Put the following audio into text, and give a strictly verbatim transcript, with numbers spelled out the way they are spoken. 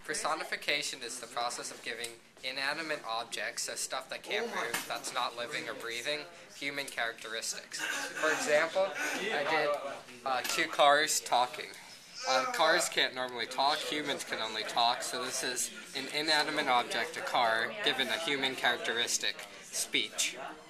Personification is the process of giving inanimate objects, so stuff that can't move, that's not living or breathing, human characteristics. For example, I did uh, two cars talking. Uh, cars can't normally talk, humans can only talk, so this is an inanimate object, a car, given a human characteristic, speech.